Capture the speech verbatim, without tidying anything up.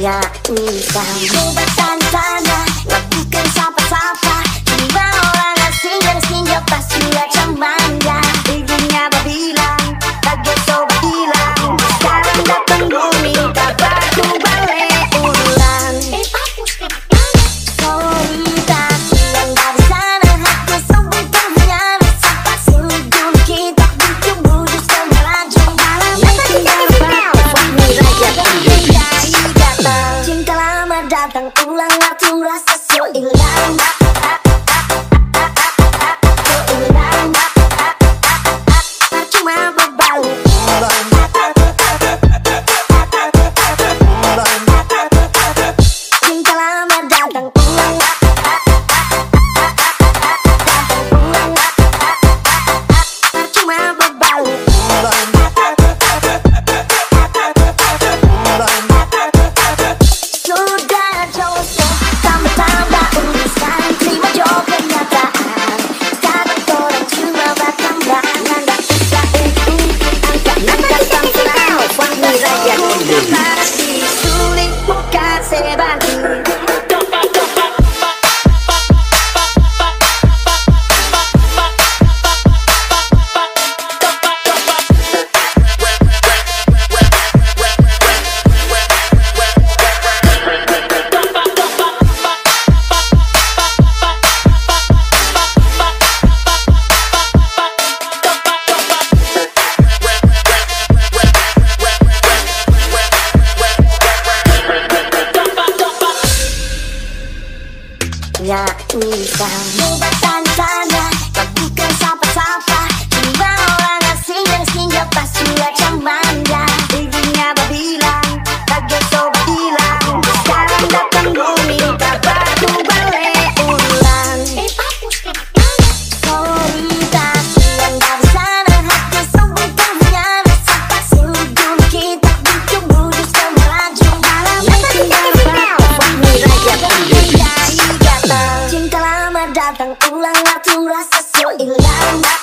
Ya bisa coba tanya-tanya, lakukan sapa-sapa. Tiba orang asing dan singgah pas cuaca manja. Ibunya bilang, kaget sobat hilang. Sekarang datang bumi, kabar ku balik ulang. Soliditas yang dari sana, hati sobat ternyata sampai sudut kita butuh bujus kemelaju. Cinta lama datang ulang, waktu rasa so hilang. So hilang. Cuma berbau. Cinta lama datang ulang. Datang ulang. Cuma berbau. Sulit bukan sebatu. Ya bisa coba tanya-tanya, lakukan sapa-sapa. Tiba orang asing dan singgah pas cuaca manja. Ibunya bilang, kaget sobat hilang. Sekarang datang bumi, kabar ku balik ulang. Soliditas yang dari sana, hati sobat ternyata sampai sudut kita butuh bujus kemelaju. Cinta lama datang ulang, waktu rasa so hilang.